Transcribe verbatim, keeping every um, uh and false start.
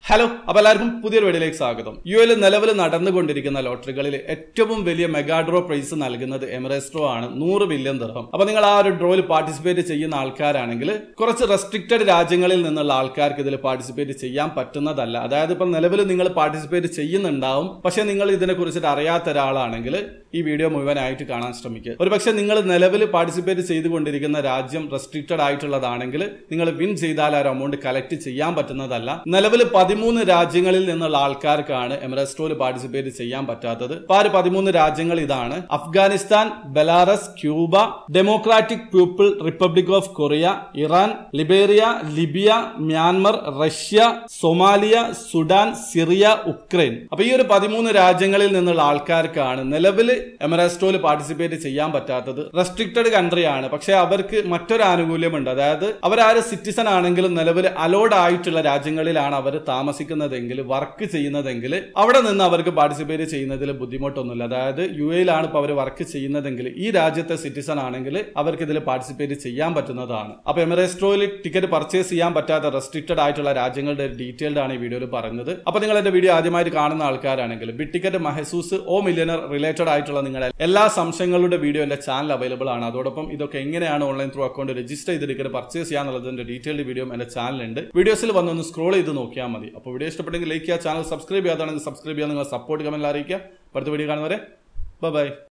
Hello അപ്പോൾ എല്ലാവർക്കും പുതിയൊരു വീഡിയോയിലേക്ക് സ്വാഗതം. യു എയിൽ നിലവിൽ നടന്നുകൊണ്ടിരിക്കുന്ന ലോട്ടറികളിൽ ഏറ്റവും വലിയ മെഗാ ഡ്രോ പ്രൈസ് നൽകുന്നത് എമിറേറ്റ്സ് ഡ്രോ ആണ്, നൂറ് ബില്യൺ ദിർഹം. അപ്പോൾ നിങ്ങൾ ആ ഒരു ഡ്രോയിൽ പാർട്ടിസിപ്പേറ്റ് ചെയ്യുന്ന ആൾക്കാരാണെങ്കിൽ കുറച്ച് റെസ്ട്രിക്റ്റഡ് രാജ്യങ്ങളിൽ നിന്നുള്ള ആൾക്കാർക്ക് ഇതിൽ പാർട്ടിസിപ്പേറ്റ് ചെയ്യാൻ പറ്റുന്നതല്ല. അതായത് ഇപ്പം നിലവിൽ നിങ്ങൾ പാർട്ടിസിപ്പേറ്റ് ചെയ്യുന്നുണ്ടാവും, പക്ഷെ നിങ്ങൾ ഇതിനെ കുറിച്ചിട്ട് അറിയാത്ത ഒരാളാണെങ്കിൽ ഈ വീഡിയോ മുഴുവനായിട്ട് കാണാൻ ശ്രമിക്കുക. ഒരു പക്ഷേ നിങ്ങൾ നിലവിൽ പാർട്ടിസിപ്പേറ്റ് ചെയ്തുകൊണ്ടിരിക്കുന്ന രാജ്യം റെസ്ട്രിക്റ്റഡ് ആയിട്ടുള്ളതാണെങ്കിൽ നിങ്ങൾ വിൻ ചെയ്താൽ ആ ഒരു എമൗണ്ട് കളക്ട് ചെയ്യാൻ പറ്റുന്നതല്ല. നിലവിൽ പതിമൂന്ന് രാജ്യങ്ങളിൽ നിന്നുള്ള ആൾക്കാർക്കാണ് എമിറേറ്റ്സ് ഡ്രോയിൽ പാർട്ടിസിപ്പേറ്റ് ചെയ്യാൻ പറ്റാത്തത്. അപ്പൊ ആ പതിമൂന്ന് രാജ്യങ്ങൾ ഇതാണ്: Afghanistan, Belarus, Cuba, Democratic People Republic of Korea, Iran, Liberia, Libya, Myanmar, Russia, Somalia, Sudan, Syria, Ukraine. അപ്പൊ ഈ ഒരു പതിമൂന്ന് രാജ്യങ്ങളിൽ നിന്നുള്ള ആൾക്കാർക്കാണ് നിലവിൽ എമിറേറ്റ്സ് ഡ്രോയിൽ പാർട്ടിസിപ്പേറ്റ് ചെയ്യാൻ പറ്റാത്തത്. റെസ്ട്രിക്റ്റഡ് കൺട്രി ആണ്, പക്ഷെ അവർക്ക് മറ്റൊരു ആനുകൂല്യമുണ്ട്. അതായത് അവരാര് സിറ്റിസൺ ആണെങ്കിലും നിലവിൽ അലോഡ് ആയിട്ടുള്ള രാജ്യങ്ങളിലാണ് അവർ താമസിക്കുന്നതെങ്കിൽ, വർക്ക് ചെയ്യുന്നതെങ്കിൽ അവിടെ നിന്ന് അവർക്ക് പാർട്ടിസിപ്പേറ്റ് ചെയ്യുന്നതിൽ ബുദ്ധിമുട്ടൊന്നുമില്ല. അതായത് യു എയിലാണ് ഇപ്പോൾ അവർ വർക്ക് ചെയ്യുന്നതെങ്കിൽ ഈ രാജ്യത്തെ സിറ്റിസൺ ആണെങ്കിൽ അവർക്ക് ഇതിൽ പാർട്ടിസിപ്പേറ്റ് ചെയ്യാൻ പറ്റുന്നതാണ്. അപ്പൊ എമിറേറ്റ്സ് ഡ്രോയിൽ ടിക്കറ്റ് പർച്ചേസ് ചെയ്യാൻ പറ്റാത്ത റെസ്ട്രിക്റ്റഡ് ആയിട്ടുള്ള രാജ്യങ്ങളുടെ ഡീറ്റെയിൽഡ് ആണ് ഈ വീഡിയോയിൽ പറയുന്നത്. അപ്പൊ നിങ്ങൾ എന്റെ വീഡിയോ ആദ്യമായിട്ട് കാണുന്ന ആൾക്കാരാണെങ്കിൽ big ticket, Mahzooz, O millionaire related ആയിട്ടുള്ള നിങ്ങളുടെ എല്ലാ സംശയങ്ങളുടെ വീഡിയോ എന്റെ ചാനൽ അവൈലബിൾ ആണ്. അതോടൊപ്പം ഇതൊക്കെ എങ്ങനെയാണ് ഓൺലൈൻ ത്രൂ അക്കൗണ്ട് രജിസ്റ്റർ ചെയ്ത് ടിക്കറ്റ് പർച്ചേസ് ചെയ്യാന്നുള്ളതിന്റെ ഡീറ്റെയിൽഡ് വീഡിയോ എന്റെ ചാനലുണ്ട്. വീഡിയോസിൽ വന്നൊന്ന് സ്ക്രോൾ ചെയ്ത് നോക്കിയാൽ മതി. അപ്പോൾ വീഡിയോ ഇഷ്ടപ്പെട്ടെങ്കിൽ ലൈക്ക് ചെയ്യുക, ചാനൽ സബ്സ്ക്രൈബ് ചെയ്യാതാണെങ്കിൽ സബ്സ്ക്രൈബ് ചെയ്യാൻ നിങ്ങൾ സപ്പോർട്ട് കമന്റിൽ അറിയിക്കുക. അടുത്ത വീഡിയോ കാണുന്നവരെ ബൈ ബൈ.